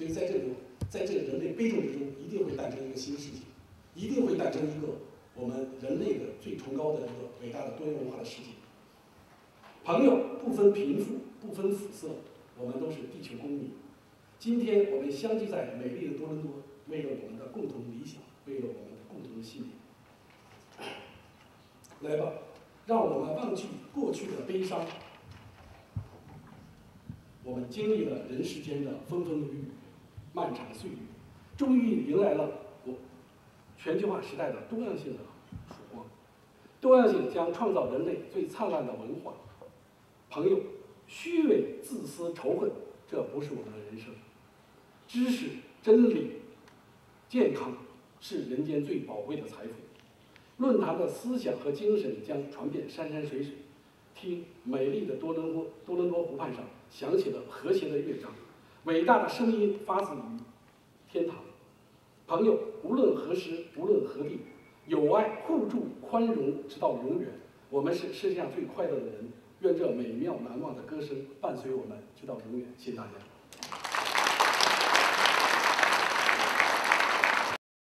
所以在这个人类悲痛之中，一定会诞生一个新世界，一定会诞生一个我们人类的最崇高的一个伟大的多元文化的世界。朋友不分贫富，不分肤色，我们都是地球公民。今天我们相聚在美丽的多伦多，为了我们的共同理想，为了我们的共同的信念。来吧，让我们忘记过去的悲伤。我们经历了人世间的风风雨雨，漫长岁月，终于迎来了全球化时代的多样性的曙光。多样性将创造人类最灿烂的文化。朋友，虚伪、自私、仇恨，这不是我们的人生。知识、真理、健康是人间最宝贵的财富。论坛的思想和精神将传遍山山水水。听美丽的多伦多湖畔上响起了和谐的乐章，伟大的声音发自于天堂。朋友，无论何时，无论何地，友爱、互助、宽容，直到永远。我们是世界上最快乐的人。愿这美妙难忘的歌声伴随我们直到永远。谢谢大家。